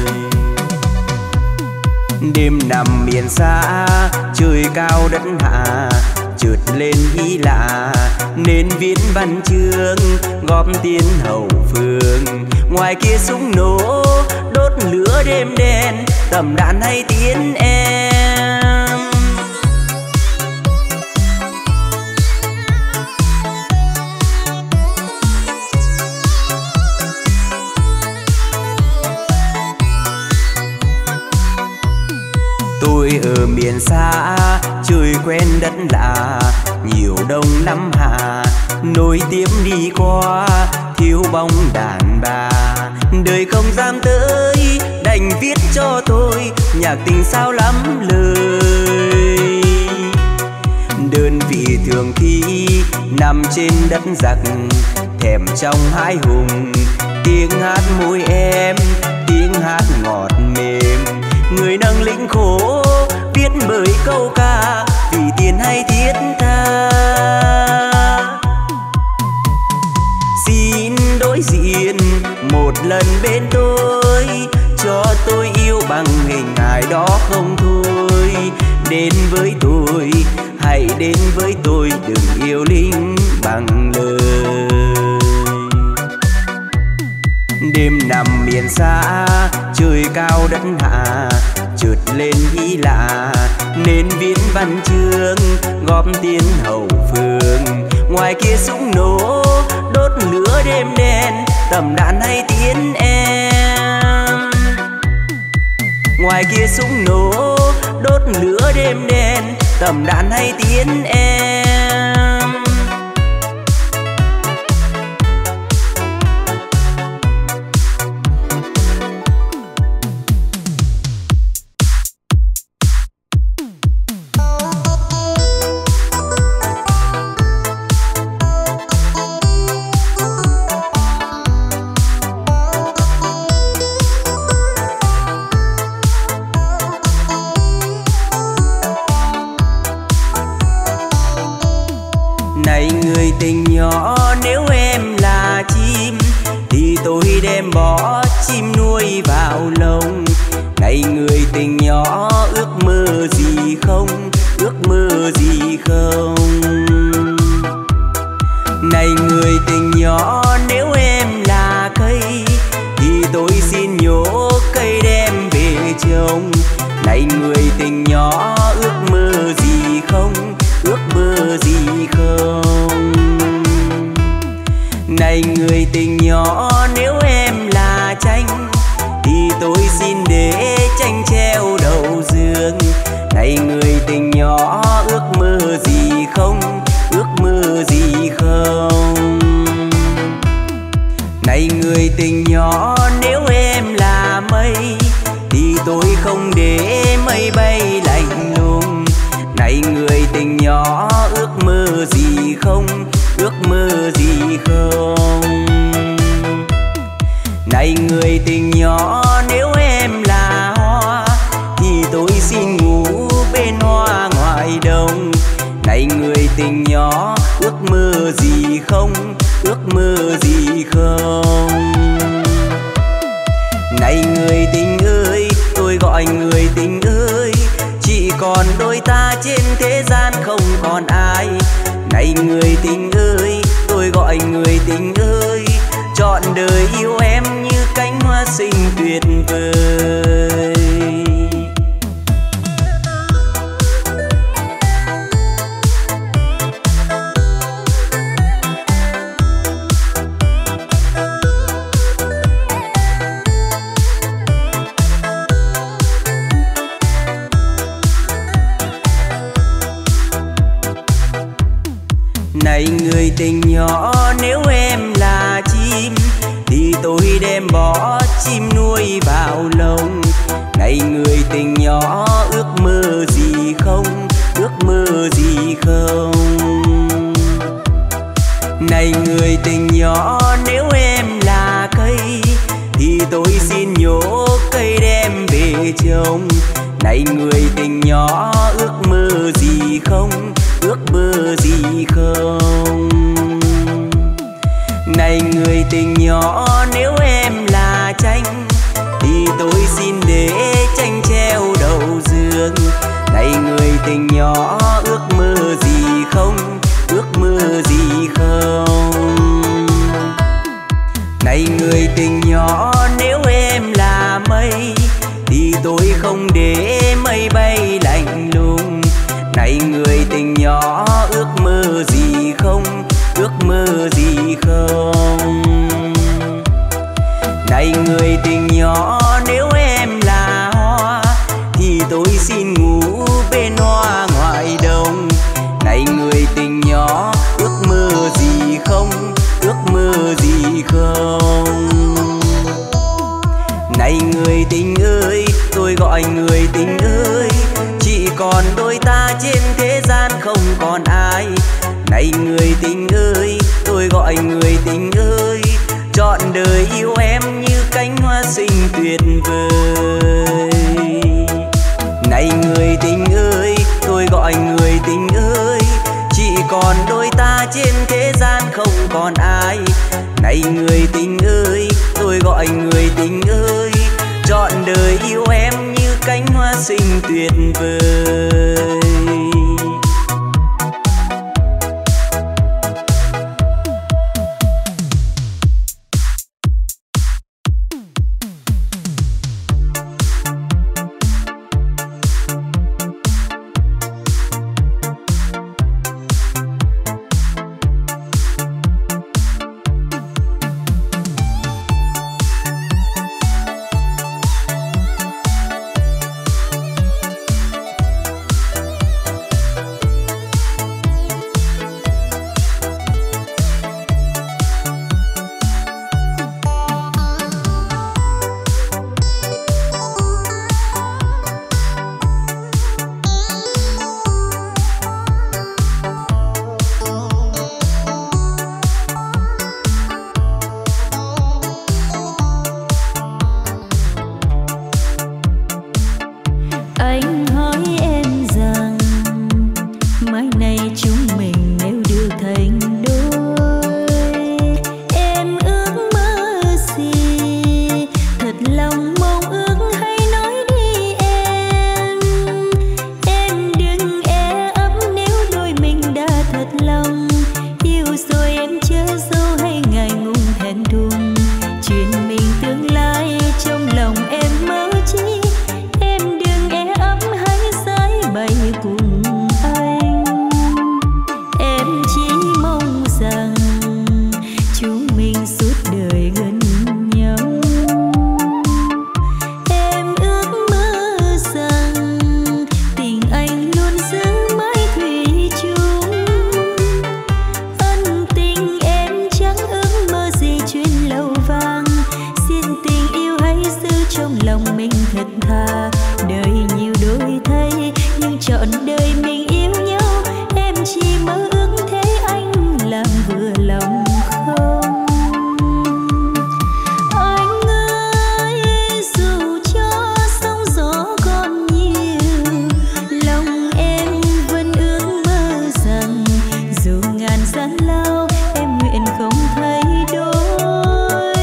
Đêm nằm miền xa trời cao đất hạ, chợt lên ý lạ nên viết văn chương góp tiến hậu phương. Ngoài kia súng nổ đốt lửa đêm đen, tầm đạn hay tiến em. Tôi ở miền xa trời quen đất lạ, nhiều đông năm hạ nối tiếp đi qua, thiếu bóng đàn bà. Đời không dám tới đành viết cho tôi nhạc tình sao lắm lời. Đơn vị thường khi nằm trên đất giặc, thèm trong hai hùng, tiếng hát môi em, tiếng hát ngọt mềm. Người nâng lĩnh khổ viết bởi câu ca, vì tiền hay thiết tha. Xin đối diện một lần bên tôi, cho tôi yêu bằng hình hài đó không thôi. Đến với tôi, hãy đến với tôi, đừng yêu lính bằng lời. Đêm nằm miền xa trời cao đất hạ, chợt lên ý lạ nên viết văn chương góp tiến hậu phương. Ngoài kia súng nổ đốt lửa đêm đen, tầm đạn hay tiến em. Ngoài kia súng nổ đốt lửa đêm đen, tầm đạn hay tiến em. Này người tình nhỏ, nếu em là chim thì tôi đem bỏ chim nuôi vào lồng. Này người tình nhỏ, ước mơ gì không, ước mơ gì không. Này người tình nhỏ, nếu em là cây thì tôi xin nhổ cây đem về trồng. Này người tình nhỏ, ước mơ gì không, ước mơ gì không. Này người tình nhỏ, nếu em là tranh thì tôi xin để tranh Này người tình nhỏ ước mơ gì không, ước mơ gì không? Này người tình nhỏ nếu em là mây thì tôi không để mây bay lạnh lùng. Này người tình nhỏ ước mơ gì không, ước mơ gì không? Này người tình nhỏ nếu em là hoa thì tôi xin ngủ bên hoa ngoài đồng. Này người tình nhỏ ước mơ gì không, ước mơ gì không? Này người tình ơi, tôi gọi người tình ơi, chỉ còn đôi ta trên thế gian không còn ai. Này người tình ơi, tôi gọi người tình ơi, trọn đời yêu em như cánh hoa xinh tuyệt vời. Này người tình nhỏ nếu em là chim thì tôi đem bỏ chim nuôi vào lồng. Này người tình nhỏ ước mơ gì không, ước mơ gì không? Này người tình nhỏ nếu em là cây thì tôi xin nhổ cây đem về trồng. Này người tình nhỏ ước mơ gì không, ước mơ gì không? Này người tình nhỏ nếu em là tranh thì tôi xin để tranh treo đầu giường. Này người tình nhỏ ước mơ gì không, ước mơ gì không? Này người tình nhỏ nếu em là mây thì tôi không để mây bay lạnh lùng. Này người tình nhỏ ước mơ gì không, ước mơ gì không? Này người tình nhỏ nếu em là hoa thì tôi xin ngủ bên hoa ngoài đồng. Này người tình nhỏ ước mơ gì không, ước mơ gì không? Này người tình ơi, tôi gọi người tình ơi, chỉ còn đôi ta trên thế gian không còn ai. Này người tình ơi, tôi gọi người tình ơi, trọn đời yêu em như cánh hoa xinh tuyệt vời. Này người tình ơi, tôi gọi người tình ơi, chỉ còn đôi ta trên thế gian không còn ai. Này người tình ơi, tôi gọi người tình ơi, trọn đời yêu em như cánh hoa xinh tuyệt vời. thật thà. Đời nhiều đổi thay nhưng trọn đời mình yêu nhau. Em chỉ mơ ước thấy anh làm vừa lòng không? Anh ơi, dù cho sóng gió còn nhiều, lòng em vẫn ước mơ rằng dù ngàn gian lao em nguyện không thay đổi.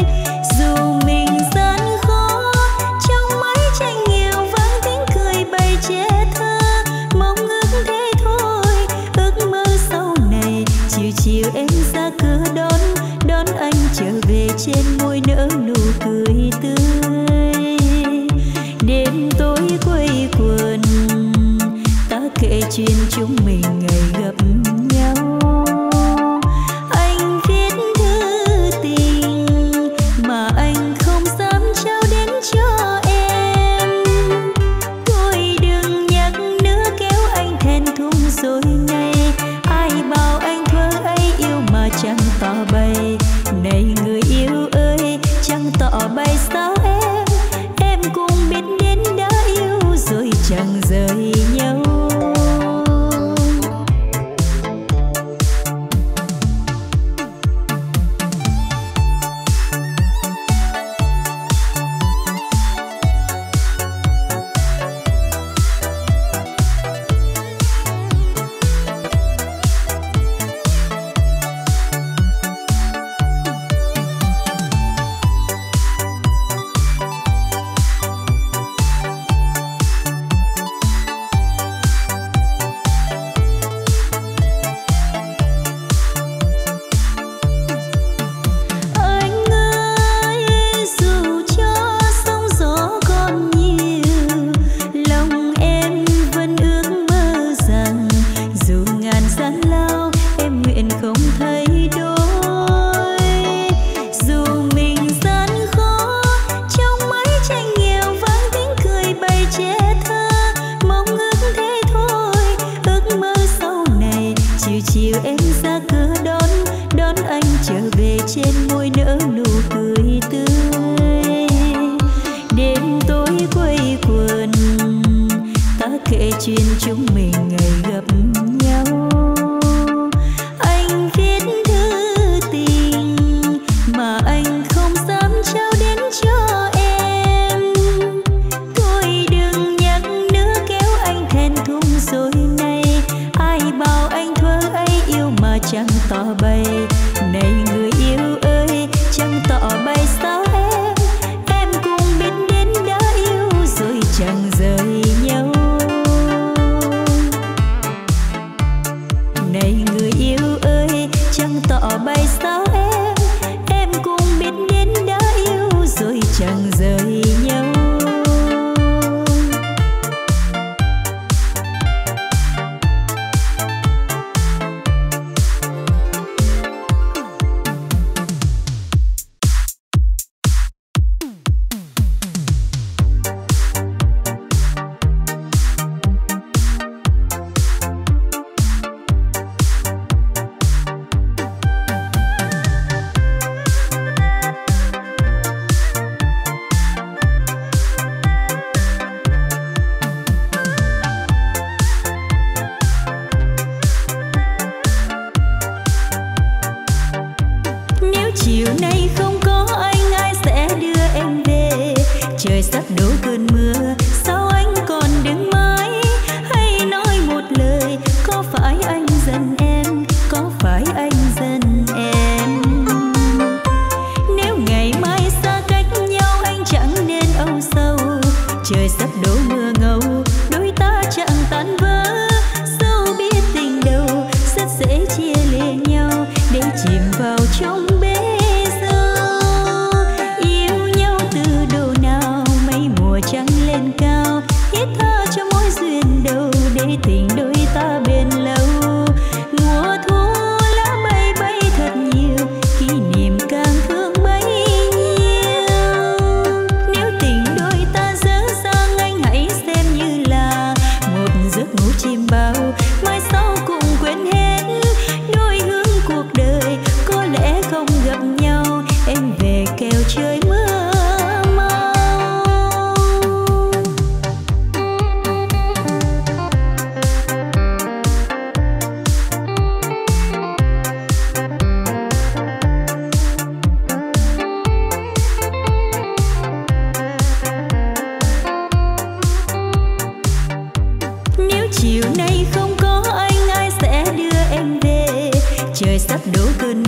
Dù mình gian khó trong mái tranh nghèo vang tiếng cười bày trẻ thơ, mong ước thế thôi. Ước mơ sau này chiều chiều em ra cửa đón anh trở về, trên môi nở nụ cười tươi. Đêm tối quây quần ta kể chuyện chúng mình ngày gặp nhau. Anh viết thư tình mà anh không dám trao đến cho em. Thôi đừng nhắc nữa kéo anh thẹn thùng rồi này. Ai bảo anh thơ ấy yêu mà chẳng tỏ bày. Này người yêu ơi, chẳng tỏ bày sao em? Em cũng biết đến đã yêu rồi chẳng rời nhau. em về kêu trời mưa mau. sắp đổ cơn